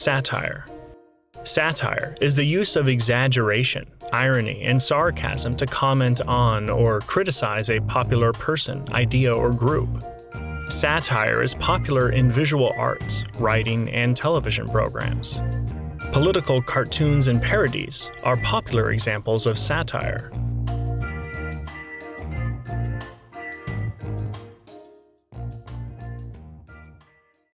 Satire. Satire is the use of exaggeration, irony, and sarcasm to comment on or criticize a popular person, idea, or group. Satire is popular in visual arts, writing, and television programs. Political cartoons and parodies are popular examples of satire.